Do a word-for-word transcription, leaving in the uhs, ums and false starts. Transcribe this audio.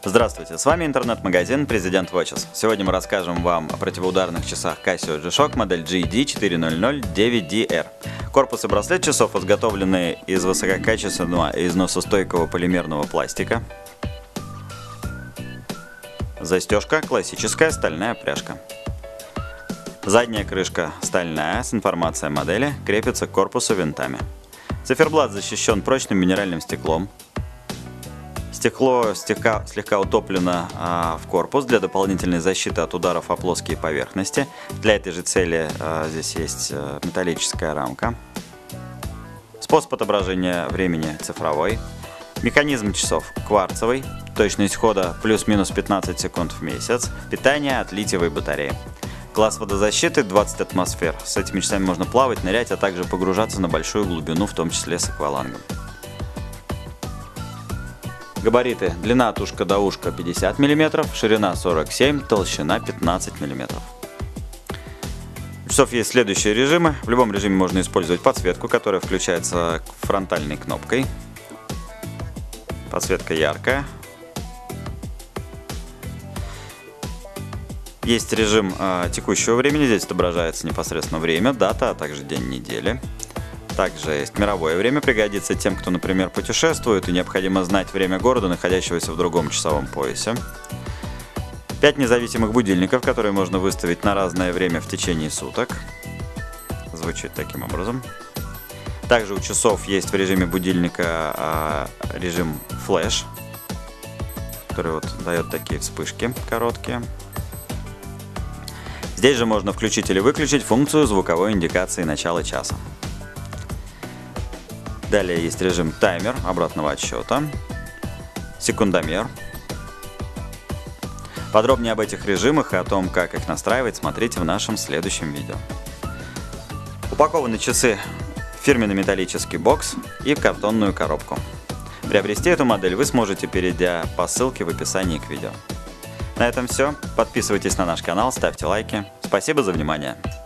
Здравствуйте, с вами интернет-магазин President Watches. Сегодня мы расскажем вам о противоударных часах Casio G-Shock модель джи ди четыре ноль ноль девять ди эр. Корпус и браслет часов изготовлены из высококачественного и износостойкого полимерного пластика. Застежка классическая стальная пряжка. Задняя крышка стальная с информацией о модели, крепится к корпусу винтами. Циферблат защищен прочным минеральным стеклом. Стекло слегка, слегка утоплено а, в корпус для дополнительной защиты от ударов о плоские поверхности. Для этой же цели а, здесь есть а, металлическая рамка. Способ отображения времени цифровой. Механизм часов кварцевый. Точность хода плюс-минус пятнадцать секунд в месяц. Питание от литиевой батареи. Класс водозащиты двадцать атмосфер. С этими часами можно плавать, нырять, а также погружаться на большую глубину, в том числе с аквалангом. Габариты. Длина от ушка до ушка пятьдесят миллиметров, ширина сорок семь, толщина пятнадцать миллиметров. У часов есть следующие режимы. В любом режиме можно использовать подсветку, которая включается фронтальной кнопкой. Подсветка яркая. Есть режим э, текущего времени. Здесь отображается непосредственно время, дата, а также день недели. Также есть мировое время, пригодится тем, кто, например, путешествует и необходимо знать время города, находящегося в другом часовом поясе. Пять независимых будильников, которые можно выставить на разное время в течение суток. Звучит таким образом. Также у часов есть в режиме будильника а, режим флеш, который вот дает такие вспышки короткие. Здесь же можно включить или выключить функцию звуковой индикации начала часа. Далее есть режим таймер обратного отсчета, секундомер. Подробнее об этих режимах и о том, как их настраивать, смотрите в нашем следующем видео. Упакованы часы в фирменный металлический бокс и в картонную коробку. Приобрести эту модель вы сможете, перейдя по ссылке в описании к видео. На этом все. Подписывайтесь на наш канал, ставьте лайки. Спасибо за внимание.